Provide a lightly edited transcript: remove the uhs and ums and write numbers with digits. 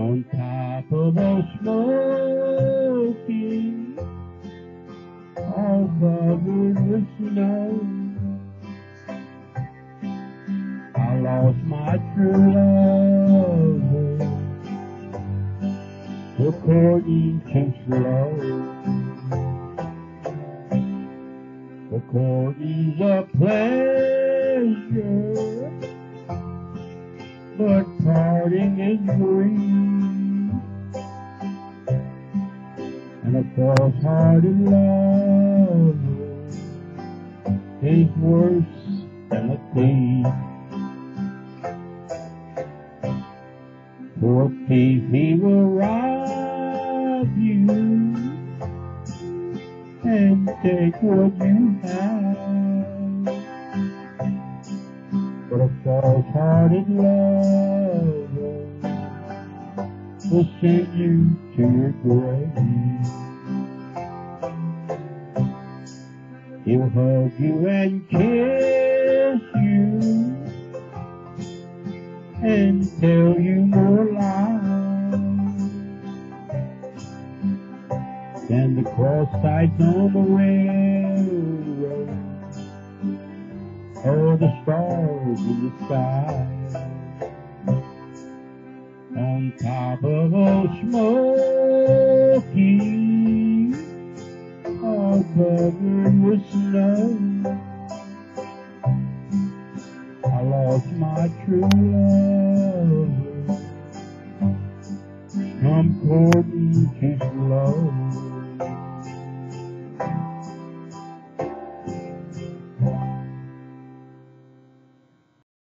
on top of Old Smokey, all covered with snow. I lost my true lover, according to slow. According's a pleasure, but parting is grief, and a false-hearted lover is worse than a thief. For a thief, he will rob you and take what you have, but a false-hearted lover will send you to your grave. He'll hug you and kiss you and tell you more lies than the cross sights on the railroad or the stars in the sky. On top of Old Smokey, all covered with snow, I lost my true love, come courting to